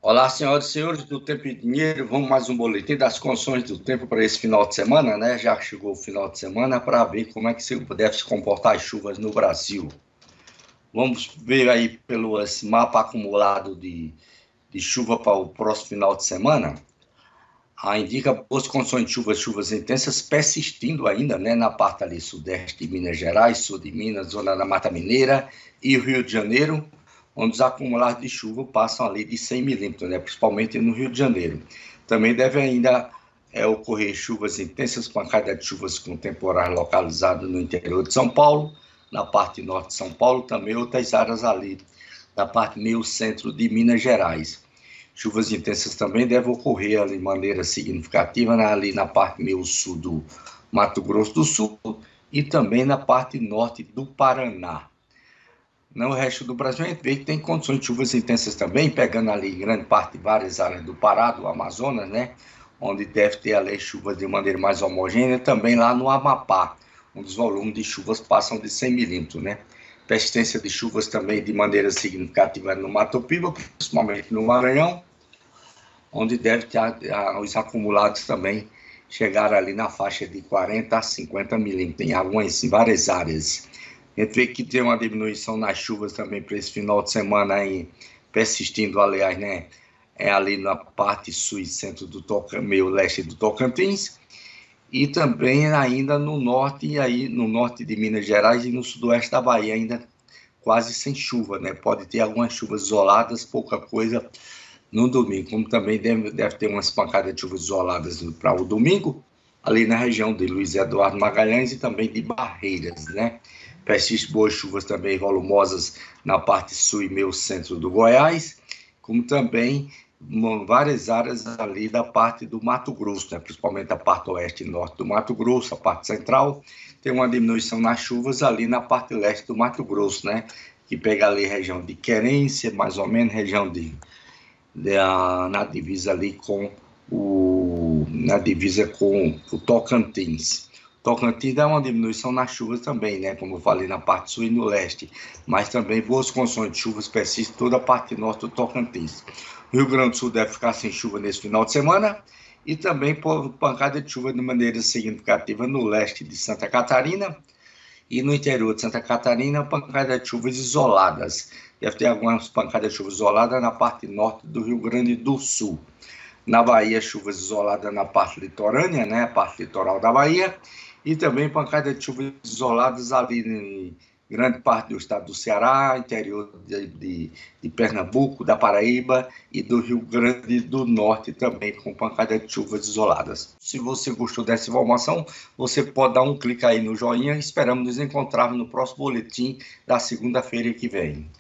Olá, senhoras e senhores do Tempo e Dinheiro. Vamos mais um boletim das condições do tempo para esse final de semana, né? Já chegou o final de semana para ver como é que deve se comportar as chuvas no Brasil. Vamos ver aí pelo esse mapa acumulado de chuva para o próximo final de semana. Indica boas condições de chuvas intensas persistindo ainda, né? Na parte ali sudeste de Minas Gerais, sul de Minas, zona da Mata Mineira e Rio de Janeiro, onde os acumulados de chuva passam ali de 100 milímetros, né, principalmente no Rio de Janeiro. Também deve ainda ocorrer chuvas intensas, pancada de chuvas com temporais localizadas no interior de São Paulo, na parte norte de São Paulo, também outras áreas ali da parte meio centro de Minas Gerais. Chuvas intensas também devem ocorrer ali de maneira significativa ali na parte meio sul do Mato Grosso do Sul e também na parte norte do Paraná. No resto do Brasil, a gente vê que tem condições de chuvas intensas também, pegando ali grande parte de várias áreas do Pará, do Amazonas, né? Onde deve ter ali chuvas de maneira mais homogênea, também lá no Amapá, onde os volumes de chuvas passam de 100 milímetros, né? Persistência de chuvas também de maneira significativa no Mato Piba, principalmente no Maranhão, onde deve ter os acumulados também chegar ali na faixa de 40 a 50 milímetros, em várias áreas. A gente vê que tem uma diminuição nas chuvas também para esse final de semana aí, persistindo, aliás, né? Ali na parte sul e centro do meio leste do Tocantins, e também ainda no norte, aí no norte de Minas Gerais e no sudoeste da Bahia, ainda quase sem chuva, né? Pode ter algumas chuvas isoladas, pouca coisa no domingo, como também deve ter umas pancadas de chuvas isoladas para o domingo, ali na região de Luiz Eduardo Magalhães e também de Barreiras, né? Persiste boas chuvas também volumosas na parte sul e meio centro do Goiás, como também várias áreas ali da parte do Mato Grosso, né? Principalmente a parte oeste e norte do Mato Grosso, a parte central, tem uma diminuição nas chuvas ali na parte leste do Mato Grosso, né? Que pega ali a região de Querência, mais ou menos, região na divisa ali com o Tocantins. Tocantins dá uma diminuição nas chuvas também, né? Como eu falei, na parte sul e no leste, mas também boas condições de chuvas persistem toda a parte norte do Tocantins. O Rio Grande do Sul deve ficar sem chuva nesse final de semana e também por pancada de chuva de maneira significativa no leste de Santa Catarina e no interior de Santa Catarina, pancada de chuvas isoladas. Deve ter algumas pancadas de chuva isoladas na parte norte do Rio Grande do Sul. Na Bahia, chuvas isoladas na parte litorânea, né? A parte litoral da Bahia. E também pancadas de chuvas isoladas ali em grande parte do estado do Ceará, interior de Pernambuco, da Paraíba e do Rio Grande do Norte também, com pancadas de chuvas isoladas. Se você gostou dessa informação, você pode dar um clique aí no joinha. Esperamos nos encontrar no próximo boletim da segunda-feira que vem.